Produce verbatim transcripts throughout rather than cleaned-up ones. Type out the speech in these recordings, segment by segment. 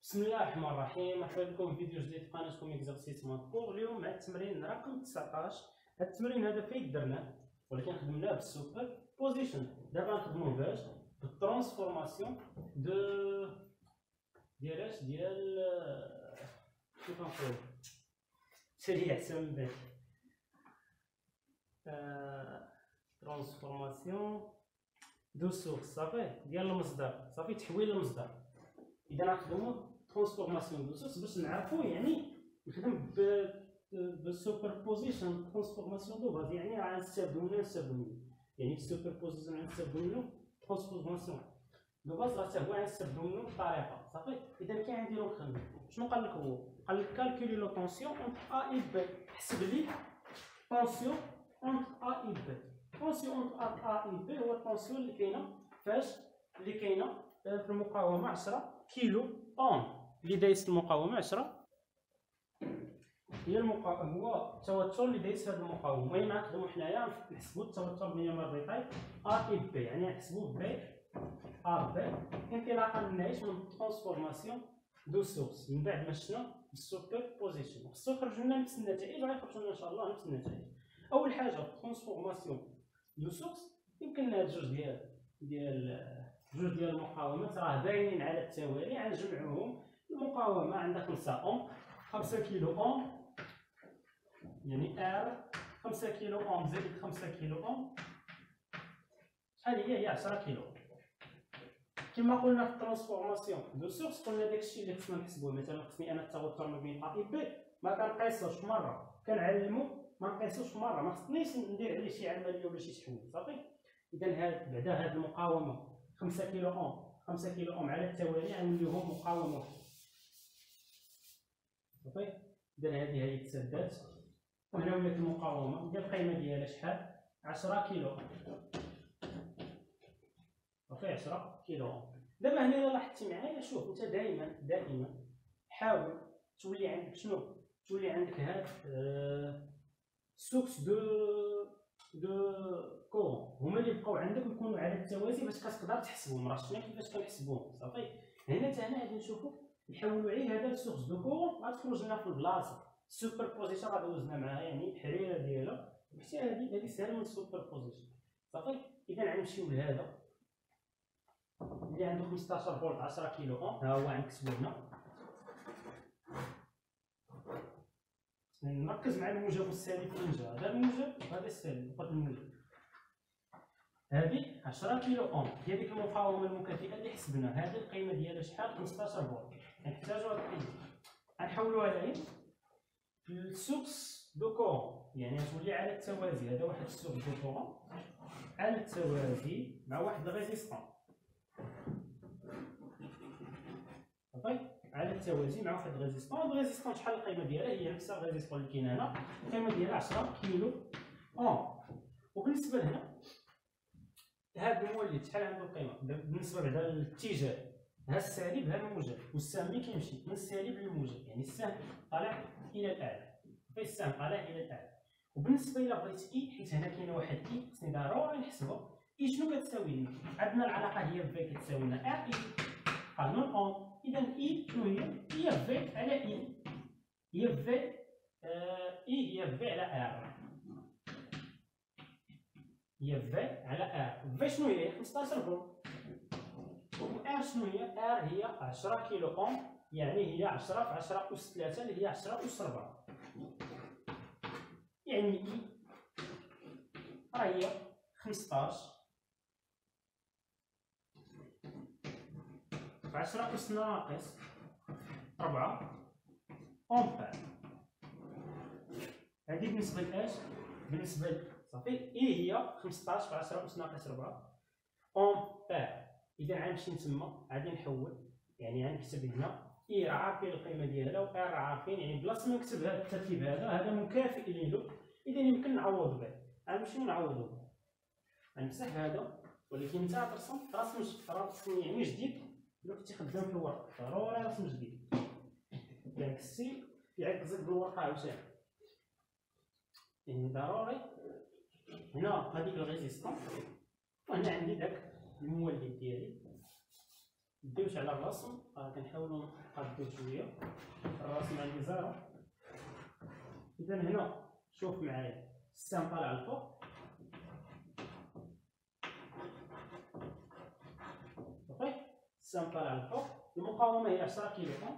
بسم الله الرحمن الرحيم. مرحبا بكم في فيديو جديد في قناتكم اكزرسيس ماتبور. اليوم مع التمرين رقم تسعطاش. هذا التمرين هذا فين درناه ولكن خدمناه بالسوبر بوزيشن. دابا نخدموه باش بالترانسفورماسيون دو ديال اش ديال كيف كنقول سريع احسن من ذاك ترانسفورماسيون دو سورس صافي ديال المصدر، صافي تحويل المصدر. اذا نخدمو ترانسفورماسيون دو سورس باش نعرفو يعني نخدم ب بالسوبر بوزيشن. ترانسفورماسيون دو باز يعني راه نستافدو منها نستافدو منها يعني في السوبر بوزيشن غنستافدو منو ترانسفورماسيون دو باز راه حتى هو غنستافدو منو بطريقه صافي. اذا كي غنديرو نخدمو شنو قال لك هو؟ قال لك كالكولي لو طونسيون اونتر ا اي بي. حسب لي طونسيون اونتر ا اي بي. طونسيون اونتر ا اي بي هو الطونسيون اللي كاينه فاش اللي كاينه في المقاومه عشرة كيلو اوم. اللي دايس المقاومه عشرة هي المقاومه هو التوتر اللي دايس هذه المقاومه. المهم غنخدمو حنايا نحسبو التوتر ميامريتاي ا اي بي، يعني نحسبوه بي ا بي انطلاقا من ايش؟ من ترانسفورماسيون دو سورس. من بعد ما شفنا السوبر بوزيشن خصو يخرج لنا نفس النتائج، غيخرج لنا ان شاء الله نفس النتائج. اول حاجه ترانسفورماسيون دو سورس يمكن هاد جوج ديال ديال جوج ديال المقاومات راه باينين على التوالي، غنجمعوهم. المقاومه عندها خمسة اوم، خمسة كيلو اوم يعني ار خمسة كيلو اوم زائد خمسة كيلو اوم شحال هي؟ هي عشرة كيلو. كما قلنا في الترانسفورماسيون دو سورس قلنا داكشي اللي خصنا نحسبوه. مثلا خصني انا التوتر ما بين ا اي بي ما كنقيسوش مره، كنعلمو ما نقيسوش مره، ما خصنيش ندير عليه شي عمليه ولا شي تحويل صافي. اذا هاد بعدا هاد المقاومه خمسة كيلو اوم خمسة كيلو اوم على التوالي غنوليوهم مقاومه واحده صافي. اذا هذه هي تسدات وهنا ولات المقاومه ديال القيمه ديالها شحال؟ عشرة كيلو صافي عشرة كيلو اوم. دابا هنا الا لاحظتي معايا شوف انت دائما دائما حاول تولي عندك شنو؟ تولي عندك هاد سورس دو دو كورون هما اللي بقاو عندك ويكونوا على التوازي باش كتقدر تحسبهم. راه شفنا كيفاش كنحسبوهم صافي. هنا حتى هنا غادي نشوفوا نحولوا غير هذا لسورس دو كورون غتخرج لنا في البلاصه. السوبر بوزيشن راه دوزنا معاها يعني التحريره ديالها حتى هذه هذه سهله من السوبر بوزيشن صافي. اذا غنمشيو لهذا اللي عنده خمسطاش فولت عشرة كيلو اوم، ها هو غنكتبو هنا. نركز مع الموجب والسالب فين جا. هذا الموجب وهذا السالب فقط الموجب. هذه عشرة كيلو اوم هي ديك المقاومه المكافئه اللي حسبنا. هذه القيمه ديالها شحال؟ خمسطاش فولت. غنحتاجو هاد القيمه غنحولوها لعين للسورس دو كورون، يعني غتولي على التوازي. هذا واحد السورس دو كورون على التوازي مع واحد الريزيستون صافي، على التوازي مع واحد الريزيستون. هاد الريزيستون شحال القيمه ديالها؟ هي نفس الريزيستون اللي كاينه هنا، القيمه ديالها عشرة كيلو اوم. وبالنسبه لهنا هذا المولد شحال عنده القيمه؟ بالنسبه بعدا للاتجاه، ها السالب ها الموجب، والسهم اللي كيمشي من السالب للموجب، يعني السهم طالع الى الاعلى في السهم طالع الى الاعلى. وبالنسبه الى بغيت اي، حيت هنا كاينه واحد اي خصني ضروري نحسبها. اي شنو كتساوي لنا؟ عندنا العلاقه هي في كتساوي لنا ار اي قانون اوم. اذا اي شنو هي؟ هي في على اي، هي في اي هي في على ار، هي في على ار. في شنو هي؟ خمسطاش فولت. و ار شنو هي؟ ار هي عشرة كيلو اوم، يعني هي عشرة في عشرة أس ثلاثة اللي هي عشرة أس ربعة. يعني اي راه هي خمسطاش في عشرة أس ناقص ربعة أمبير. هذه بالنسبة لاش؟ بالنسبة ل صافي اي هي خمسطاش في عشرة أس ناقص ربعة أمبير. إذا غنمشي تما غادي نحول، يعني غنكتب هنا اي راه عارفين القيمة ديالها و ار راه عارفين، يعني بلاصة ما نكتب هذا الترتيب هذا هذا مكافئ ليلو. إذا يمكن نعوض به. غنمشيو نعوضو به. غنمسح هذا، ولكن انت ترسم رسم رسم يعني جديد. إلا كنتي خدام في الورق ضروري رسم جديد، يعني كسي يعكزك بالورقة عاوتاني، يعني ضروري. هنا هذيك الريزيستون وهنا عندي داك المولد ديالي ندوش على الرسم. راه كنحاولوا نقادو شويه. الرسم عندي زيرو. اذا هنا شوف معايا السهم طالع الفوق، صافي السهم طالع الفوق. المقاومه هي عشرة كيلو اوم،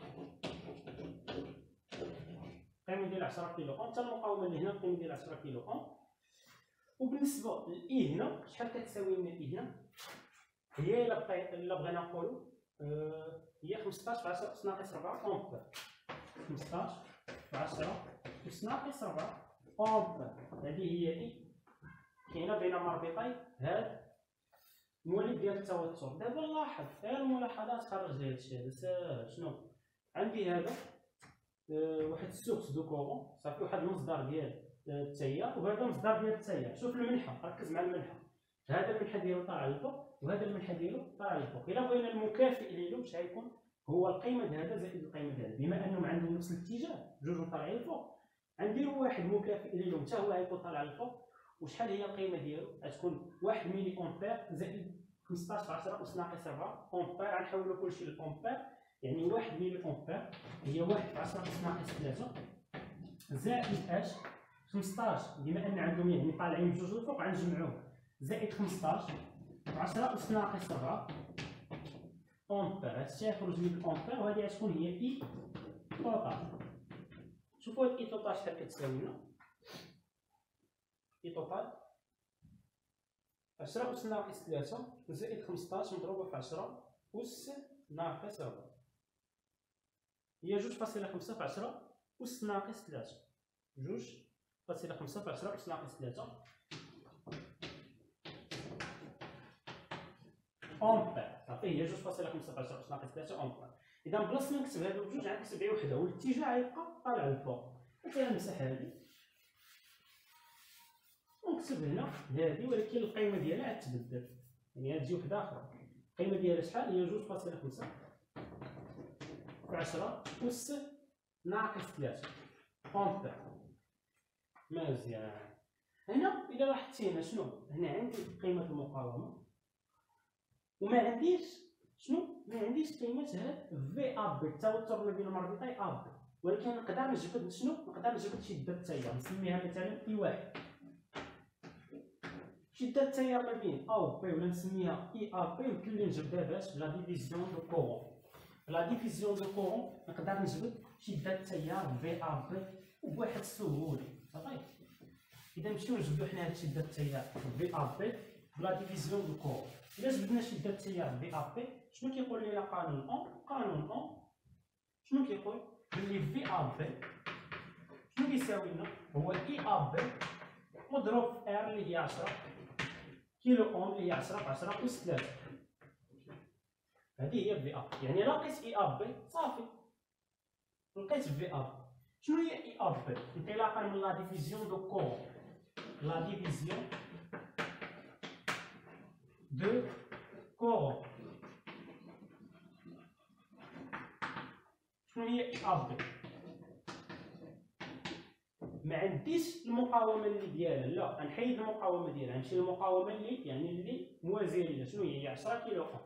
القيمه ديال عشرة كيلو اوم، حتى المقاومه اللي هنا القيمه ديال عشرة كيلو اوم. وبالنسبه للاي هنا شحال كتساوي لنا الاي هنا؟ هي الا بقيت الا بغينا نقولوا آه هي خمسطاش في عشرة أس ناقص أربعة أمبير. خمسطاش في عشرة أس ناقص أربعة أمبير. هذه هي اي كاينه بين مربطي هاد المولد ديال التوتر. دابا لاحظ غير الملاحظات خرج لي هادشي هذا ساهل. شنو عندي؟ هذا أه واحد السورس دو كورون، صافي واحد المصدر ديال التيار، وهذا مصدر ديال التيار. شوف المنحى، ركز مع المنحى. هذا المنحى ديالو طالع للفوق وهذا المنحى ديالو طالع للفوق. الا بغينا المكافئ ديالو باش غيكون هو القيمه ديال هذا زائد القيمه ديال هذا، بما انهم عندهم نفس الاتجاه جوج طالعين للفوق، غنديروا واحد مكافئ ديالهم حتى هو غيكون طالع للفوق. وشحال هي القيمه ديالو؟ غتكون واحد ملي امبير زائد خمسطاش في عشرة أس ناقص أربعة أمبير. غنحولوا كلشي للأمبير، يعني واحد ملي أمبير هي واحد في عشرة أس ناقص ثلاثة زائد اش؟ خمسطاش، بما ان عندهم يعني طالعين بجوج للفوق غنجمعوه، زائد خمسطاش في عشرة أس ناقص أربعة أمبير. هادشي غيخرج لي بالأمبير، وهادي غتكون هي اي توتال. شوفوا هاد اي توتال شحال كتساوي لنا. اي توتال عشرة أس ناقص ثلاثة زائد خمسطاش مضروبة في عشرة أس ناقص أربعة هي جوج فاصلة خمسة في عشرة أس ناقص ثلاثة. جوج فاصلة خمسة في عشرة أس ناقص ثلاثة أمبير. صافي هي جوج فاصلة خمسة في عشرة أس ناقص ثلاثة أمبير. إذا بلاص ما نكتب هادو بجوج غنكتب غير وحدة، والاتجاه غيبقى طالع للفوق. غنمسح هادي ونكتب هنا هادي، ولكن القيمة ديالها غتبدل، يعني غتجي وحدة أخرى. القيمة ديالها شحال؟ هي جوج فاصلة خمسة في عشرة أس ناقص ثلاثة أمبير. مزيان. هنا إلا لاحظتي هنا شنو؟ هنا عندي قيمة المقاومة وما عنديش شنو؟ ما عنديش قيمة هاد في أب التوتر ما بين المربطي أب، ولكن نقدر نجبد شنو؟ نقدر نجبد شدة التيار، نسميها مثلا إي واحد. شدة التيار ما بين أ و بي ولا نسميها إي أ بي يمكن لي نجبدها باش بلا ديفيزيون دو كورون. بلا ديفيزيون دو كورون نقدر نجبد شدة التيار في أ بي بواحد السهولة، صافي. إذا نمشيو نجبدو حنا هاد شدة التيار في أ بي بلا ديفيزيون دو كورون. إلا جبدنا شدة التيار في أ بي شنو كيقول لنا قانون أون؟ قانون أون شنو كيقول؟ بلي في أ بي شنو كيساوي لنا؟ هو إي أ بي مضروب في ار اللي هي عشرة كيلو اوم اللي هي عشرة في عشرة أس ثلاثة. هذه هي في أ، يعني لقيت إي أ بي صافي لقيت في أ. شنو هي إي أ بي؟ انطلاقا من لا ديفيزيون دو كورون. لا ديفيزيون دو كورون. شنو هي إي أ بي؟ ما عنديش المقاومه اللي ديالها، لا غنحيد المقاومه ديالها، نمشي للمقاومه اللي يعني اللي موازيه ليها. شنو هي؟ هي عشرة كيلو اوم،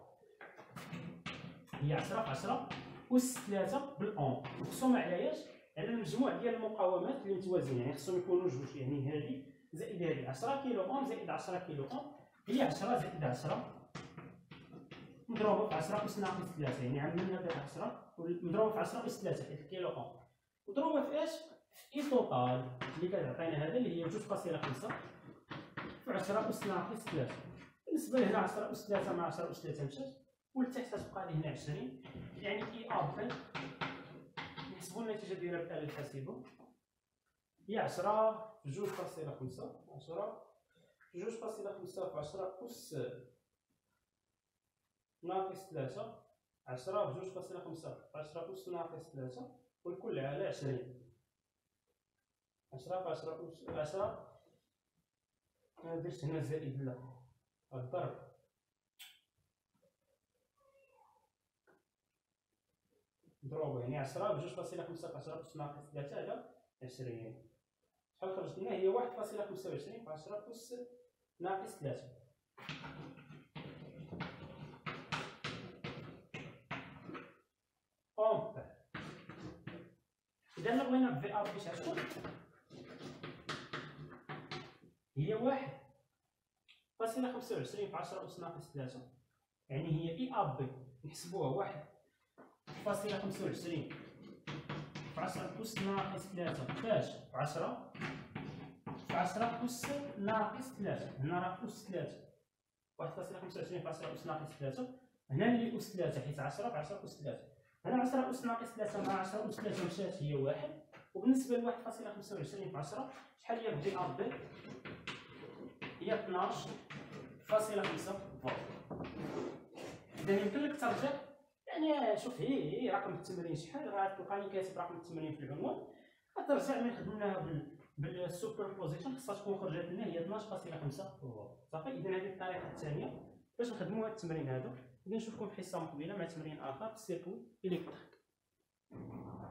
هي عشرة في عشرة أس ثلاثة بالأوم، مقسومه على ايش؟ على المجموع ديال المقاومات اللي متوازيين، يعني خصهم يكونوا جوج، يعني هذه زائد هذه. عشرة كيلو اوم زائد عشرة كيلو اوم هي عشرة زائد عشرة مضروبه في عشرة أس ناقص ثلاثة، يعني عملنا بها عشرة مضروبه في عشرة أس ثلاثة حيت الكيلو اوم مضروبه في ايش؟ إي توتال اللي كتعطينا هذا اللي هي جوج فاصلة خمسة في عشرة أس ناقص ثلاثة. بالنسبة لهنا عشرة أس ثلاثة مع عشرة أس ثلاثة مشات، والتحت تبقى لي هنا عشرين، يعني إي أ بي نحسبو النتيجة ديالها بآلة الحاسبة هي عشرة في جوج فاصلة خمسة، عشرة في جوج فاصلة خمسة في عشرة أس ناقص ثلاثة، عشرة في جوج فاصلة خمسة في عشرة أس ناقص ثلاثة، والكل على عشرين. عشرة في عشرة أس عشرة ما درتش هنا زائد لا الضرب مضروبة، يعني عشرة بجوج فاصلة خمسة في عشرة أس ناقص ثلاثة على عشرين. شحال خرجت لنا؟ هي واحد فاصلة خمسة وعشرين في عشرة أس ناقص ثلاثة. اذا الا بغينا في ا بي شحال هي واحد فاصلة خمسة وعشرين في عشرة أس ناقص ثلاثة، يعني هي اي ا بي نحسبوها واحد فاصلة خمسة وعشرين في عشرة أس ناقص ثلاثة فاش في عشرة في عشرة أس ناقص ثلاثة، هنا راه أس ثلاثة واحد فاصلة خمسة وعشرين في عشرة أس ناقص ثلاثة، هنا اللي أس ثلاثة حيت عشرة في عشرة أس ثلاثة، هنا عشرة أس ناقص ثلاثة مع عشرة أس ثلاثة مشات هي واحد، وبالنسبة ل واحد فاصلة خمسة وعشرين في عشرة شحال هي في ا بي؟ هي اثناش فاصلة خمسة فولت. إذا يمكن لك ترجع يعني شوف هي هي رقم التمرين شحال غتلقاني كاتب رقم التمرين في العنوان، غترجع ملي خدمناها بال بالسوبر بوزيشن خصها تكون خرجت لنا هي اثناش فاصلة خمسة فولت صافي. إذا هذه الطريقة الثانية باش نخدموا هاد التمرين هادو. غادي نشوفكم في حصة مقبلة مع تمرين آخر في السيركوي إلكتريك.